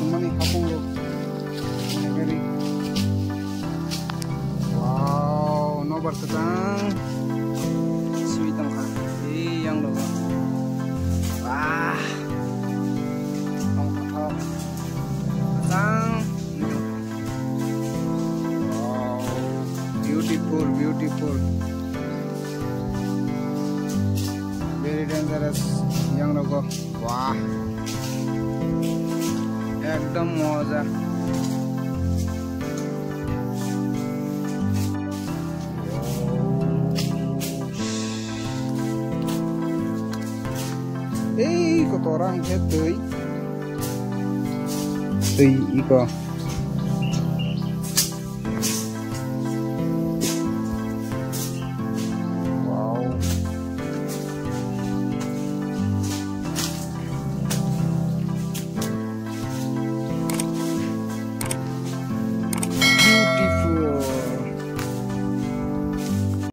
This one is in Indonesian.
mani hapong lo. Very. Wow, no berketang. Sweet ang kan. Yang lo. Wah. Ang katao. Katang. Wow. Beautiful, beautiful. Very dangerous. Yang logo. Wah. एकदम मजा kotoran teuy iko